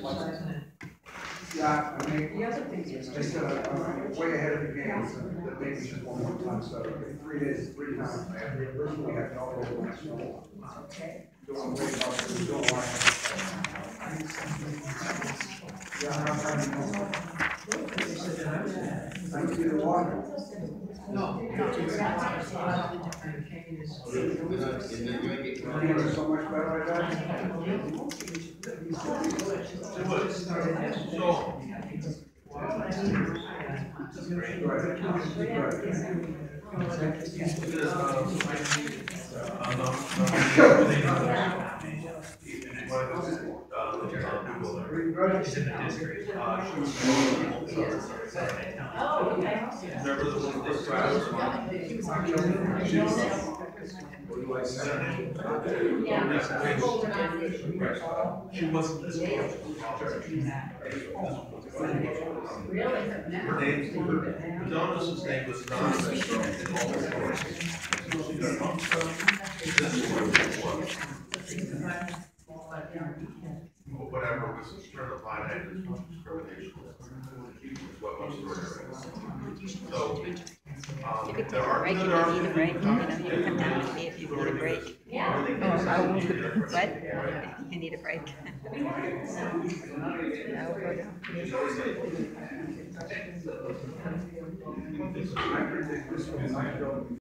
Yeah, I mean, I said I'm way ahead of the game, so that maybe just one more time, so 3 days, 3 times, we have all over the next one. Doing way about doing a lot. Yeah, I'm trying to know. I see the water. No. So much better like that? She wasn't this close. Really? Her name, the donor's name was not in all the stories. Whatever was turned upon and discrimination is what most stories are. So, you could take a break if you need a break. You know, you can come down with me if you need a break. yeah. Oh, I won't. What? You need a break. I will go down.